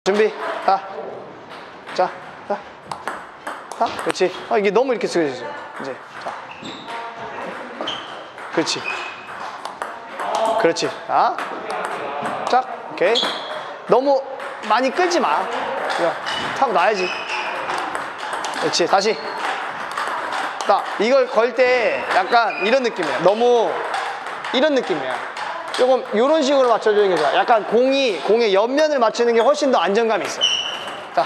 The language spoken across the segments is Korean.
준비. 가. 자, 가. 가. 그렇지. 이게 너무 이렇게 쓰여지죠. 이제. 자. 그렇지. 그렇지. 자. 짝. 오케이. 너무 많이 끌지 마. 그냥 타고 놔야지. 그렇지. 다시. 딱. 이걸 걸 때 약간 이런 느낌이야. 너무 이런 느낌이야. 조금 이런 식으로 맞춰주는 게 좋아. 약간 공의 옆면을 맞추는 게 훨씬 더 안정감이 있어. 자.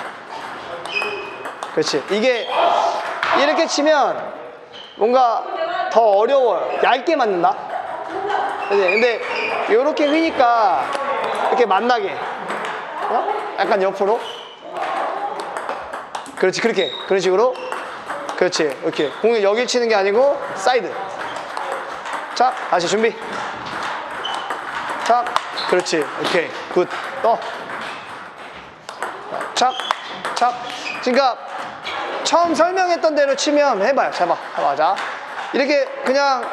그렇지. 이게 이렇게 치면 뭔가 더 어려워요. 얇게 맞는다. 근데 이렇게 휘니까 이렇게 만나게. 약간 옆으로. 그렇지. 그렇게. 그런 식으로. 그렇지. 이렇게. 공을 여길 치는 게 아니고 사이드. 자, 다시 준비. 자, 그렇지. 오케이. 굿. 또. 자, 자. 그러니까 처음 설명했던 대로 치면 해봐요. 해봐. 자. 이렇게 그냥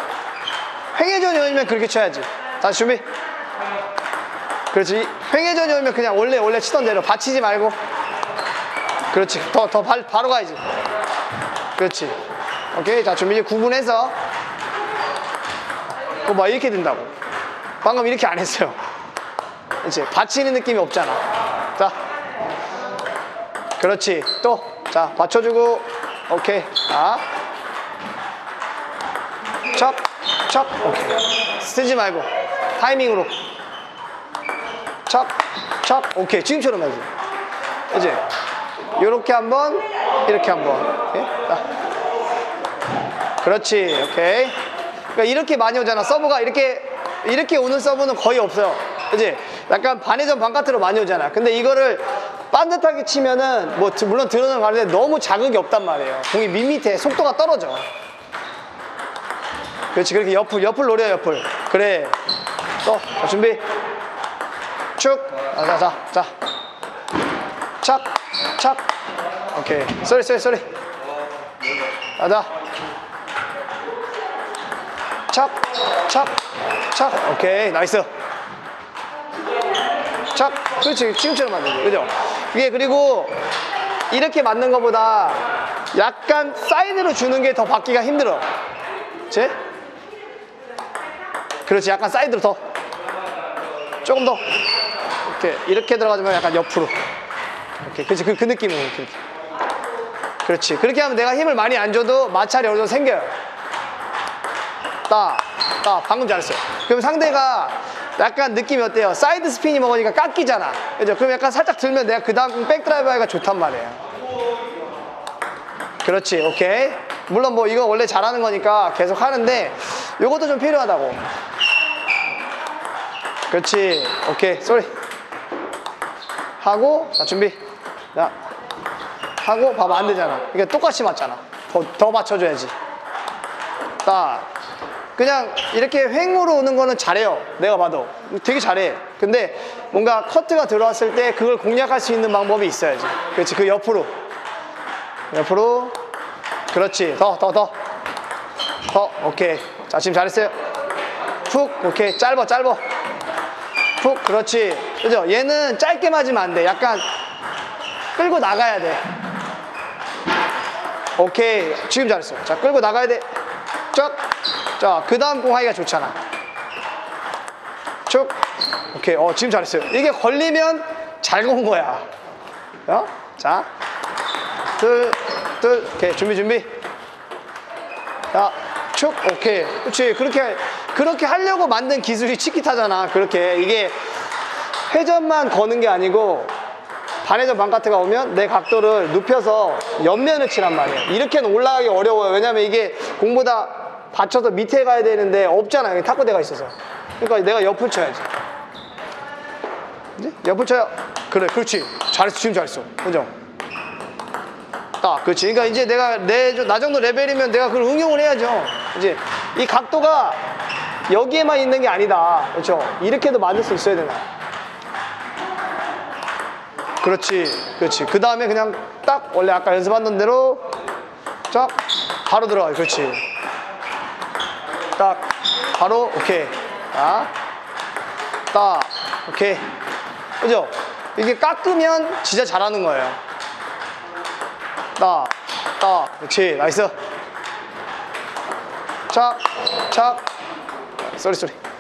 횡회전이면 그렇게 쳐야지. 다시 준비. 그렇지. 횡회전이면 그냥 원래 치던 대로 받치지 말고. 그렇지. 바로 가야지. 그렇지. 오케이. 자, 준비. 이제 구분해서. 막 이렇게 된다고. 방금 이렇게 안 했어요. 그렇지. 받치는 느낌이 없잖아. 자. 그렇지. 또. 자, 받쳐주고. 오케이. 자. 척. 척. 오케이. 쓰지 말고. 타이밍으로. 척. 척. 오케이. 지금처럼 해야지. 이제. 요렇게 한번. 이렇게 한번. 오케이. 자. 그렇지. 오케이. 그러니까 이렇게 많이 오잖아. 서브가 이렇게 오는 서브는 거의 없어요. 그치? 약간 반회전 반카트로 많이 오잖아. 근데 이거를 반듯하게 치면은 뭐 물론 들어는 가는데 너무 자극이 없단 말이에요. 공이 밋밋해. 속도가 떨어져. 그렇지. 그렇게 옆을 노려. 옆을. 그래. 또. 자, 준비. 축. 자. 착. 오케이. 쏘리. 가자. 착. 오케이. 나이스. 착. 그렇지. 지금처럼 맞는 그죠? 이게 그리고 이렇게 맞는 것보다 약간 사이드로 주는 게 더 받기가 힘들어. 그렇지? 그렇지. 약간 사이드로 더. 조금 더. 이렇게 들어가지만 약간 옆으로. 오케이. 그렇지. 그 느낌으로. 이렇게. 그렇지. 그렇게 하면 내가 힘을 많이 안 줘도 마찰이 어느 정도 생겨요. 방금 잘했어요. 그럼 상대가 약간 느낌이 어때요? 사이드 스핀이 먹으니까 깎이잖아. 그죠? 그럼 약간 살짝 들면 내가 그 다음 백드라이브 하기가 좋단 말이에요. 그렇지. 오케이. 물론 뭐 이거 원래 잘하는 거니까 계속 하는데 요것도 좀 필요하다고. 그렇지. 오케이. 쏘리. 하고, 자, 준비. 자. 하고, 봐봐. 안 되잖아. 이게 똑같이 맞잖아. 더 맞춰줘야지. 그냥 이렇게 횡으로 오는 거는 잘해요. 내가 봐도 되게 잘해. 근데 뭔가 커트가 들어왔을 때 그걸 공략할 수 있는 방법이 있어야지. 그렇지. 그 옆으로 그렇지. 더 오케이. 자, 지금 잘했어요. 푹. 오케이. 짧아 푹. 그렇지. 그죠? 얘는 짧게 맞으면 안 돼. 약간 끌고 나가야 돼. 오케이. 지금 잘했어. 자, 끌고 나가야 돼. 쫙. 자, 그 다음 공 하기가 좋잖아. 쭉. 오케이. 지금 잘했어요. 이게 걸리면 잘 건 거야. 자. 둘. 오케이. 준비. 자, 쭉. 오케이. 그렇지. 그렇게 하려고 만든 기술이 치키타잖아. 그렇게. 이게 회전만 거는 게 아니고 반회전 반카트가 오면 내 각도를 눕혀서 옆면을 치란 말이에요. 이렇게는 올라가기 어려워요. 왜냐면 이게 공보다 받쳐서 밑에 가야 되는데 없잖아요. 여기 탁구대가 있어서. 그러니까 내가 옆을 쳐야지. 이제 옆을 쳐요. 그래. 그렇지. 잘했어. 지금 잘했어. 그죠? 그렇지. 그러니까 이제 내가 나 정도 레벨이면 내가 그걸 응용을 해야죠. 이제 이 각도가 여기에만 있는 게 아니다. 그렇죠? 이렇게도 만들 수 있어야 되나? 그렇지. 그 다음에 그냥 딱 원래 아까 연습하던 대로 쫙 바로 들어가요. 그렇지. 딱 바로 오케이. 딱 오케이. 그죠? 이게 깎으면 진짜 잘하는 거예요. 딱, 딱. 그렇지. 나이스. 착, 착. 쏘리.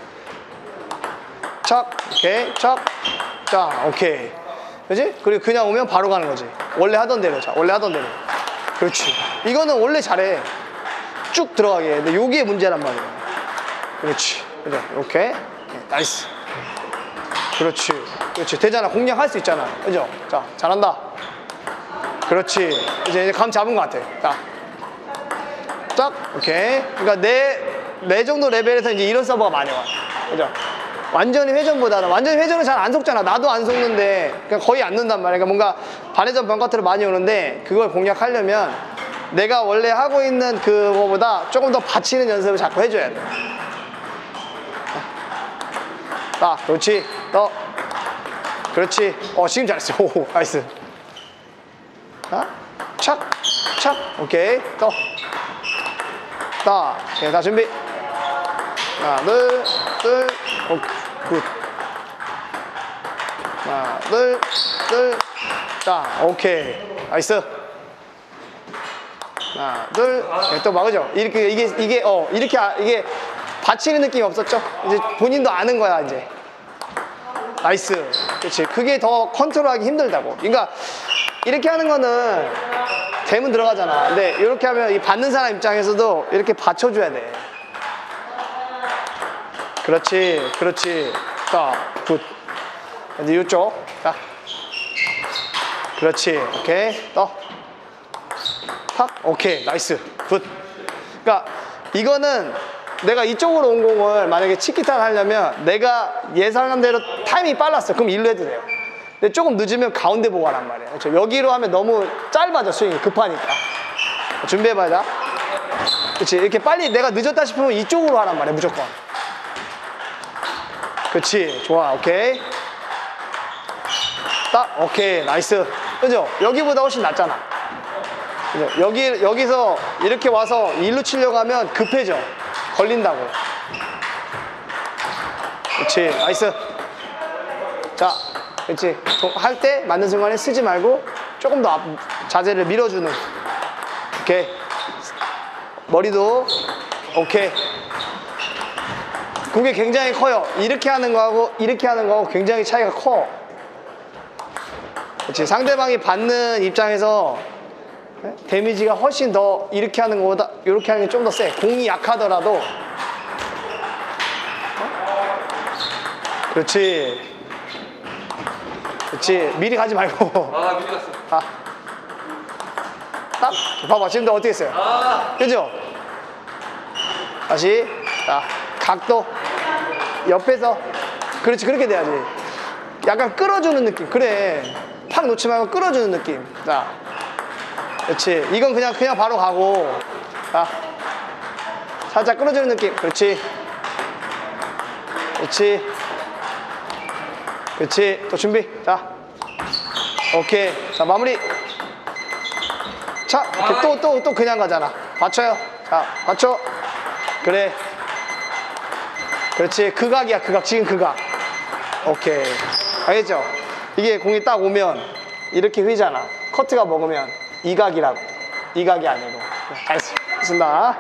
착, 오케이. 착. 자, 오케이. 그지? 그리고 그냥 오면 바로 가는 거지. 원래 하던 대로. 자, 원래 하던 대로. 그렇지. 이거는 원래 잘해. 쭉 들어가게. 근데 요게 문제란 말이야. 그렇지. 그죠? 오케이. 나이스. 그렇지. 그렇지. 되잖아. 공략할 수 있잖아. 그죠? 자, 잘한다. 그렇지. 이제 감 잡은 것 같아. 자. 딱. 오케이. 그러니까 내 정도 레벨에서 이제 이런 서버가 많이 와. 그죠? 완전히 회전보다는, 완전히 회전은 잘 안 속잖아. 나도 안 속는데, 그러니까 거의 안 넣는단 말이야. 그러니까 뭔가 반회전 변화트로 많이 오는데, 그걸 공략하려면 내가 원래 하고 있는 그거보다 조금 더 받치는 연습을 자꾸 해줘야 돼. 딱, 그렇지. 더. 그렇지. 지금 잘했어. 오, 나이스. 자, 착, 착. 오케이. 더. 딱. 오케이, 다 준비. 하나, 둘, 오케이. 굿. 하나, 둘. 자, 오케이. 나이스. 하나, 둘. 오케이, 또 막으죠. 이게 받치는 느낌이 없었죠? 이제 본인도 아는 거야, 이제. 나이스. 그렇지. 그게 더 컨트롤하기 힘들다고. 그러니까 이렇게 하는 거는 대문 들어가잖아. 근데 이렇게 하면 이 받는 사람 입장에서도 이렇게 받쳐줘야 돼. 그렇지. 그렇지. 자, 굿. 이제 이쪽. 자. 그렇지. 오케이. 또. 탁. 오케이. 나이스. 굿. 그러니까 이거는 내가 이쪽으로 온 공을 만약에 치키타를 하려면 내가 예상한 대로 타이밍이 빨랐어. 그럼 일로 해도 돼요. 근데 조금 늦으면 가운데 보고 하란 말이에요. 그렇죠? 여기로 하면 너무 짧아져. 스윙이 급하니까. 준비해봐야. 그렇지. 이렇게 빨리 내가 늦었다 싶으면 이쪽으로 하란 말이에요. 무조건. 그렇지. 좋아. 오케이. 딱. 오케이. 나이스. 그죠? 여기보다 훨씬 낫잖아. 그죠? 여기서 이렇게 와서 일로 치려고 하면 급해져. 걸린다고. 그렇지. 나이스. 자, 그렇지. 할 때 맞는 순간에 쓰지 말고 조금 더 자세를 밀어주는. 오케이. 머리도. 오케이. 그게 굉장히 커요. 이렇게 하는 거하고 이렇게 하는 거하고 굉장히 차이가 커. 그렇지. 상대방이 받는 입장에서 데미지가 훨씬 더 이렇게 하는 것보다 이렇게 하는 게 좀 더 세. 공이 약하더라도. 그렇지. 그렇지. 미리 가지 말고. 미리 갔어. 딱. 봐봐. 지금도 어떻게 했어요? 그죠? 다시. 자, 각도. 옆에서. 그렇지. 그렇게 돼야지. 약간 끌어주는 느낌. 그래. 팍 놓지 말고 끌어주는 느낌. 자. 그렇지. 이건 그냥 바로 가고. 자. 살짝 끌어주는 느낌. 그렇지. 그렇지. 그렇지. 또 준비. 자. 오케이. 자, 마무리. 자, 이렇게 또 그냥 가잖아. 받쳐요. 자, 받쳐. 그래. 그렇지. 극악이야, 극악. 지금 극악. 오케이. 알겠죠? 이게 공이 딱 오면 이렇게 휘잖아. 커트가 먹으면 이 각이라고. 이 각이 아니고. 잘했습니다.